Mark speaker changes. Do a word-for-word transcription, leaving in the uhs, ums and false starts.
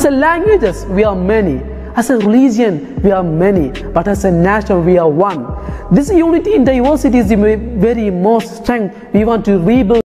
Speaker 1: a languages, we are many. As a religion, we are many. But as a nation, we are one. This unity in diversity is the very most strength we want to rebuild.